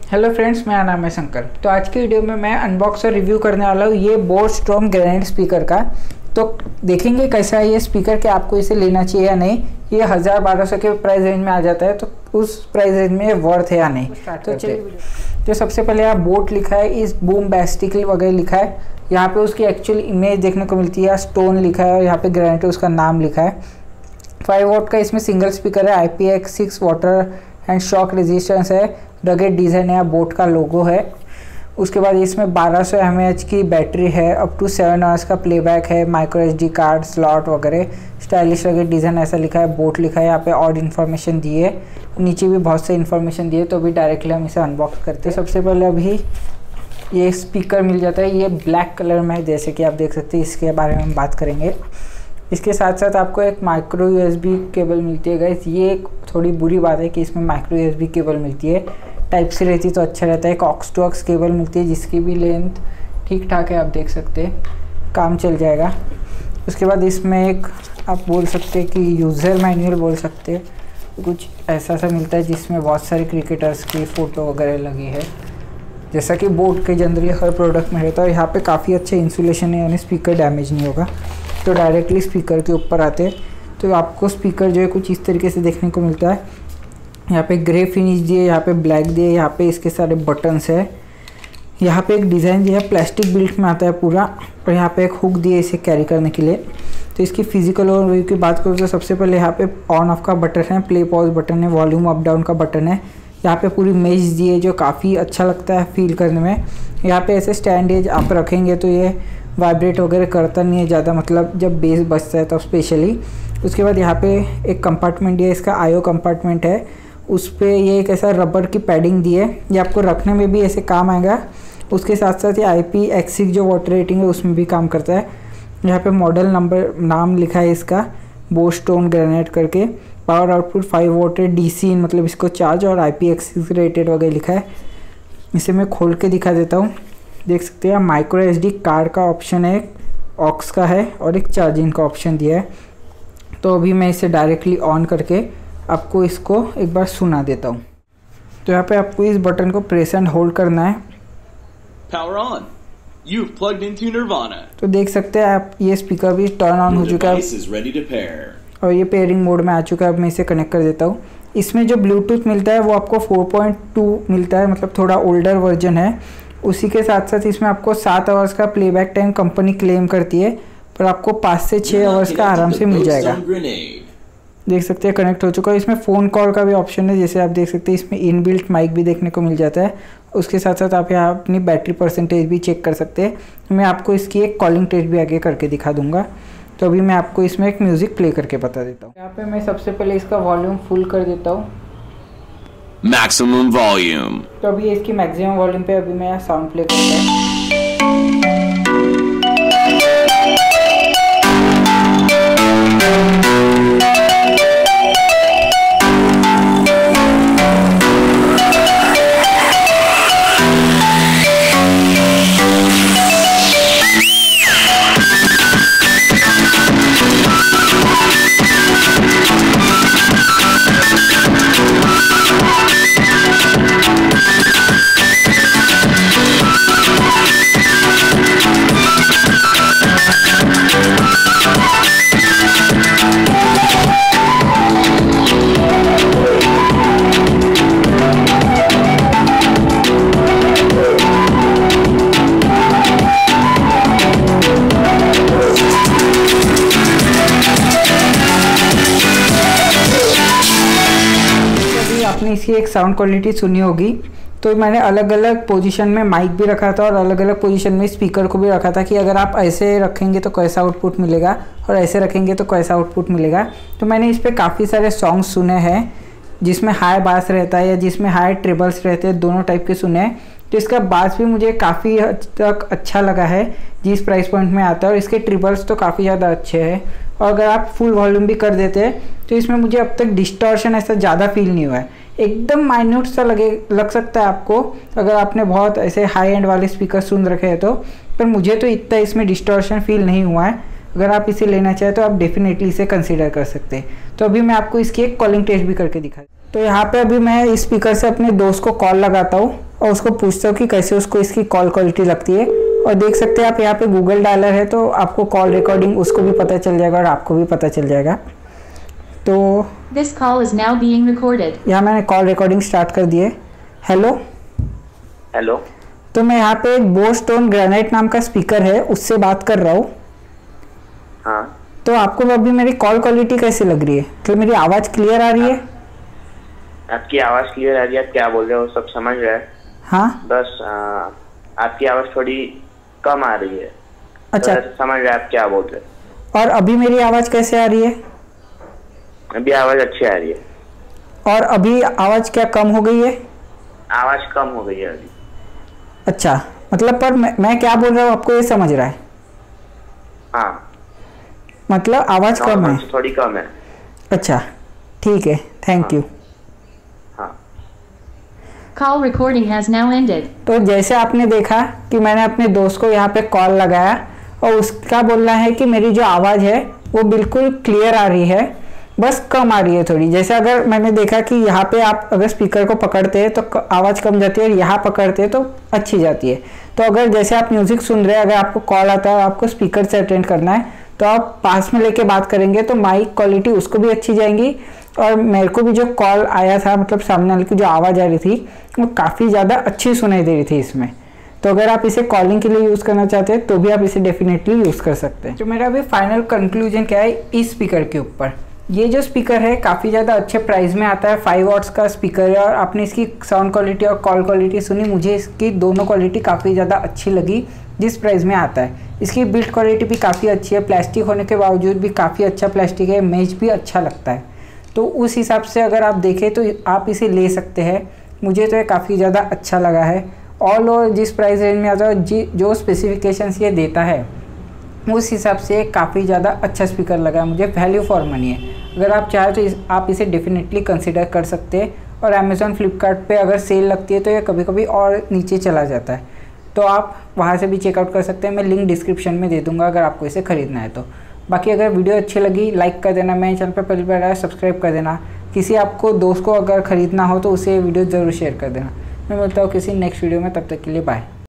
Hello friends, मेरा नाम है शंकर। तो आज की वीडियो में मैं अनबॉक्स और रिव्यू करने वाला हूँ ये बोट स्टॉर्म ग्रेनाइट स्पीकर का। तो देखेंगे कैसा है ये स्पीकर, कि आपको इसे लेना चाहिए या नहीं। ये 1000-1200 के प्राइस रेंज में आ जाता है, तो उस प्राइस रेंज में ये वर्थ है या नहीं। तो चलिए, तो सबसे पहले यहाँ बोट लिखा है, इस बूम बैस्टिकल वगैरह लिखा है। यहाँ पे उसकी एक्चुअल इमेज देखने को मिलती है, स्टोन लिखा है और यहाँ पे ग्रेनाइट उसका नाम लिखा है। 5 वॉट का इसमें सिंगल स्पीकर है, IPX6 water and shock resistance है, रगेड डिज़ाइन है, बोट का लोगो है। उसके बाद इसमें 1200 mAh की बैटरी है, अप टू 7 आवर्स का प्लेबैक है, माइक्रो SD कार्ड स्लॉट वगैरह, स्टाइलिश रगेड डिज़ाइन ऐसा लिखा है, बोट लिखा है। यहाँ पे और इन्फॉर्मेशन दी है, नीचे भी बहुत से इन्फॉर्मेशन दी है। तो अभी डायरेक्टली हम इसे अनबॉक्स करते हैं। सबसे पहले अभी ये स्पीकर मिल जाता है, ये ब्लैक कलर में है जैसे कि आप देख सकते हैं। इसके बारे में हम बात करेंगे। इसके साथ साथ आपको एक माइक्रो USB केबल मिलती है गाइस। ये एक थोड़ी बुरी बात है कि इसमें माइक्रो USB केबल मिलती है, टाइप सी रहती तो अच्छा रहता है। एक ऑक्स टू ऑक्स केबल मिलती है जिसकी भी लेंथ ठीक ठाक है, आप देख सकते हैं, काम चल जाएगा। उसके बाद इसमें एक आप बोल सकते हैं कि यूज़र मैनुअल बोल सकते हैं, कुछ ऐसा सा मिलता है जिसमें बहुत सारे क्रिकेटर्स की फ़ोटो वगैरह लगी है, जैसा कि बोट के जनरली हर प्रोडक्ट में रहता है। यहाँ पे काफ़ी अच्छे इंसुलेशन है, यानी स्पीकर डैमेज नहीं होगा। तो डायरेक्टली स्पीकर के ऊपर आते हैं तो आपको स्पीकर जो है कुछ इस तरीके से देखने को मिलता है। यहाँ पे ग्रे फिनिश दिए, यहाँ पे ब्लैक दिए, यहाँ पे इसके सारे बटन्स है। यहाँ पे एक डिज़ाइन दिया है, प्लास्टिक बिल्ट में आता है पूरा, और यहाँ पे एक हुक दिए इसे कैरी करने के लिए। तो इसकी फिजिकल ओवरव्यू की बात करूँ तो सबसे पहले यहाँ पे ऑन ऑफ का बटन है, प्ले पॉज बटन है, वॉल्यूम अप डाउन का बटन है। यहाँ पे पूरी मेज दी है जो काफ़ी अच्छा लगता है फील करने में। यहाँ पे ऐसे स्टैंड एज आप रखेंगे तो ये वाइब्रेट वगैरह करता नहीं है ज़्यादा, मतलब जब बेस बजता है तब स्पेशली। उसके बाद यहाँ पे एक कंपार्टमेंट दिया है, इसका IO कंपार्टमेंट है। उस पर ये एक ऐसा रबर की पैडिंग दी है, ये आपको रखने में भी ऐसे काम आएगा। उसके साथ साथ ये IPX6 जो वाटर रेटिंग है उसमें भी काम करता है। यहाँ पे मॉडल नंबर नाम लिखा है इसका, बोट स्टॉर्म ग्रेनाइट करके। पावर आउटपुट 5 वॉट है, DC मतलब इसको चार्ज, और IPX6 रेटेड वगैरह लिखा है। इसे मैं खोल के दिखा देता हूँ। देख सकते हैं माइक्रो SD कार्ड का ऑप्शन है, ऑक्स का है, और एक चार्जिंग का ऑप्शन दिया है। तो अभी मैं इसे डायरेक्टली ऑन करके आपको इसको एक बार सुना देता हूँ। तो यहाँ पे आपको इस बटन को प्रेस एंड होल्ड करना है। Power on. You've plugged into Nirvana. तो देख सकते हैं आप, ये स्पीकर भी टर्न ऑन हो चुका है और ये पेयरिंग मोड में आ चुका है। अब मैं इसे कनेक्ट कर देता हूँ। इसमें जो ब्लूटूथ मिलता है वो आपको 4.2 मिलता है, मतलब थोड़ा ओल्डर वर्जन है। उसी के साथ साथ इसमें आपको 7 आवर्स का प्लेबैक टाइम कंपनी क्लेम करती है, पर आपको 5 से 6 आवर्स का आराम से मिल जाएगा। देख सकते हैं कनेक्ट हो चुका है। इसमें फ़ोन कॉल का भी ऑप्शन है, जैसे आप देख सकते हैं। इसमें इनबिल्ट माइक भी देखने को मिल जाता है। उसके साथ साथ आप यहाँ अपनी बैटरी परसेंटेज भी चेक कर सकते हैं। मैं आपको इसकी एक कॉलिंग टेस्ट भी आगे करके दिखा दूंगा। तो अभी मैं आपको इसमें एक म्यूज़िक प्ले करके बता देता हूँ। यहाँ पे मैं सबसे पहले इसका वॉल्यूम फुल कर देता हूँ, मैक्सिमम वॉल्यूम। तो अभी इसकी मैक्सिमम वॉल्यूम पे अभी मैं साउंड प्ले करता हूँ। आपने इसकी एक साउंड क्वालिटी सुनी होगी। तो मैंने अलग अलग पोजीशन में माइक भी रखा था और अलग अलग पोजीशन में स्पीकर को भी रखा था, कि अगर आप ऐसे रखेंगे तो कैसा आउटपुट मिलेगा और ऐसे रखेंगे तो कैसा आउटपुट मिलेगा। तो मैंने इस पर काफ़ी सारे सॉन्ग्स सुने हैं जिसमें हाई बास रहता है या जिसमें हाई ट्रिबल्स रहते हैं, दोनों टाइप के सुने हैं। तो इसका बास भी मुझे काफ़ी हद तक अच्छा लगा है जिस प्राइस पॉइंट में आता है, और इसके ट्रिबल्स तो काफ़ी ज़्यादा अच्छे हैं। और अगर आप फुल वॉल्यूम भी कर देते हैं तो इसमें मुझे अब तक डिस्टॉर्शन ऐसा ज़्यादा फील नहीं हुआ है। एकदम माइन्यूट सा लग सकता है आपको अगर आपने बहुत ऐसे हाई एंड वाले स्पीकर सुन रखे हैं तो, पर मुझे तो इतना इसमें डिस्टॉर्शन फील नहीं हुआ है। अगर आप इसे लेना चाहें तो आप डेफिनेटली इसे कंसीडर कर सकते हैं। तो अभी मैं आपको इसकी एक कॉलिंग टेस्ट भी करके दिखा। तो यहाँ पे अभी मैं इस स्पीकर से अपने दोस्त को कॉल लगाता हूँ और उसको पूछता हूँ कि कैसे उसको इसकी कॉल क्वालिटी लगती है। और देख सकते हैं आप यहाँ पे गूगल डायलर है, तो आपको कॉल रिकॉर्डिंग उसको भी पता चल जाएगा और आपको भी पता चल जाएगा। तो This call is now being recorded. यहाँ मैंने कॉल रिकॉर्डिंग स्टार्ट कर दी है। Hello hello. तो मैं यहाँ पे एक बोस टोन ग्रेनाइट नाम का स्पीकर है उससे बात कर रहा हूँ। हाँ। तो आपको अभी मेरी कॉल क्वालिटी कैसी लग रही है? तो मेरी आवाज़ क्लियर आ रही है? आपकी आवाज़ क्लियर आ रही है, आप क्या बोल रहे हो सब समझ रहे हैं। हाँ बस आपकी आवाज़ थोड़ी कम आ रही है। अच्छा, तो समझ रहे हैं आप क्या बोल रहे हैं। और अभी मेरी आवाज़ कैसे आ रही है? अभी आवाज़ अच्छी आ रही है। और अभी आवाज़ क्या कम हो गई है? आवाज़ कम हो गई है अभी। अच्छा, मतलब पर मैं क्या बोल रहा हूँ आपको ये समझ रहा है? हाँ, मतलब आवाज़ कम है, थोड़ी कम है। अच्छा ठीक है, थैंक यू। हाँ। Call recording has now ended. तो जैसे आपने देखा कि मैंने अपने दोस्त को यहाँ पे कॉल लगाया और उसका बोलना है कि मेरी जो आवाज़ है वो बिल्कुल क्लियर आ रही है, बस कम आ रही है थोड़ी। जैसे अगर मैंने देखा कि यहाँ पे आप अगर स्पीकर को पकड़ते हैं तो आवाज़ कम जाती है और यहाँ पकड़ते हैं तो अच्छी जाती है। तो अगर जैसे आप म्यूज़िक सुन रहे हैं, अगर आपको कॉल आता है आपको स्पीकर से अटेंड करना है तो आप पास में लेके बात करेंगे तो माइक क्वालिटी उसको भी अच्छी जाएंगी। और मेरे को भी जो कॉल आया था, मतलब सामने वाले की जो आवाज़ आ रही थी वो काफ़ी ज़्यादा अच्छी सुनाई दे रही थी इसमें। तो अगर आप इसे कॉलिंग के लिए यूज़ करना चाहते हैं तो भी आप इसे डेफिनेटली यूज़ कर सकते हैं। तो मेरा अभी फाइनल कंक्लूजन क्या है इस स्पीकर के ऊपर, ये जो स्पीकर है काफ़ी ज़्यादा अच्छे प्राइस में आता है। 5 वॉट्स का स्पीकर है और आपने इसकी साउंड क्वालिटी और कॉल क्वालिटी सुनी, मुझे इसकी दोनों क्वालिटी काफ़ी ज़्यादा अच्छी लगी जिस प्राइस में आता है। इसकी बिल्ड क्वालिटी भी काफ़ी अच्छी है, प्लास्टिक होने के बावजूद भी काफ़ी अच्छा प्लास्टिक है, मेज भी अच्छा लगता है। तो उस हिसाब से अगर आप देखें तो आप इसे ले सकते हैं। मुझे तो ये काफ़ी ज़्यादा अच्छा लगा है। ऑल ओवर जिस प्राइस रेंज में आता है, जो स्पेसिफिकेशंस ये देता है उस हिसाब से काफ़ी ज़्यादा अच्छा स्पीकर लगा मुझे, वैल्यू फॉर मनी है। अगर आप चाहें तो आप इसे डेफिनेटली कंसिडर कर सकते हैं। और अमेज़ॉन फ्लिपकार्ट पे अगर सेल लगती है तो ये कभी कभी और नीचे चला जाता है, तो आप वहाँ से भी चेकआउट कर सकते हैं। मैं लिंक डिस्क्रिप्शन में दे दूँगा अगर आपको इसे ख़रीदना है तो। बाकी अगर वीडियो अच्छी लगी लाइक कर देना, मेरे चैनल पर पहली बार आया सब्सक्राइब कर देना। किसी आपको दोस्त को अगर ख़रीदना हो तो उसे वीडियो ज़रूर शेयर कर देना। मैं मिलता हूँ किसी नेक्स्ट वीडियो में, तब तक के लिए बाय।